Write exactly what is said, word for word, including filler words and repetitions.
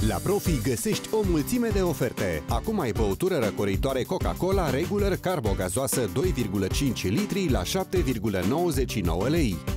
La Profi găsești o mulțime de oferte. Acum ai băutură răcoritoare Coca-Cola Regular Carbo gazoasă doi virgulă cinci litri la șapte virgulă nouăzeci și nouă lei.